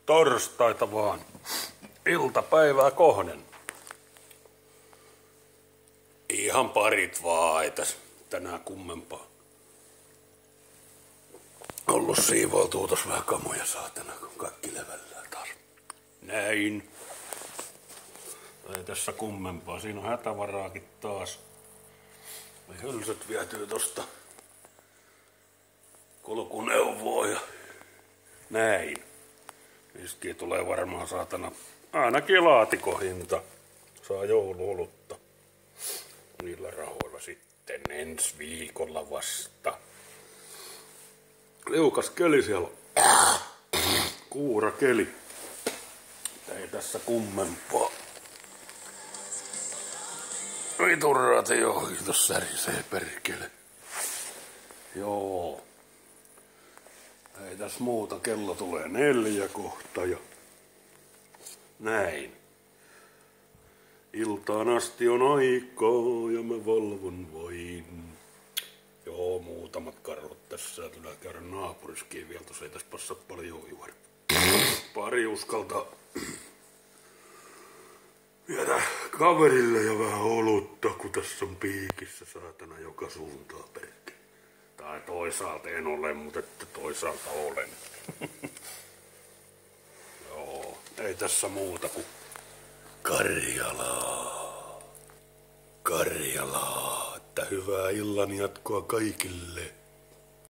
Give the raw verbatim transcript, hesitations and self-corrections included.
torstaita vaan. Iltapäivää kohden. Ihan parit vaan, ei tässä tänään kummempaa. Ollut siivoutuu tossa vähän kamoja saatana, kun kaikki levällään taas. Näin. Ei tässä kummempaa. Siinä on hätävaraakin taas. Me hylsyt vietyy tosta kulkuneuvoa ja näin. Niistäkin tulee varmaan saatana ainakin laatikohinta. Saa jouluolutta. Niillä rahoilla sitten ensi viikolla vasta. Liukas keli siellä. Kuura keli. Ei tässä kummempaa. Viturraat ei oo, kiitos särisee perkele. Joo. Ei tässä muuta, kello tulee neljä kohta ja näin. Iltaan asti on aikaa ja mä valvon vain. Joo, muutamat karhut tässä ja tulee käydä naapuriskin vielä, tos ei tässä passa paljon juoda. Pari uskaltaa viedä kaverille ja vähän olutta, kun tässä on piikissä saatana joka suuntaan perkele. Tai toisaalta en ole, mutta että toisaalta olen. Joo, ei tässä muuta kuin Karjalaa. Karjalaa, että hyvää illan jatkoa kaikille.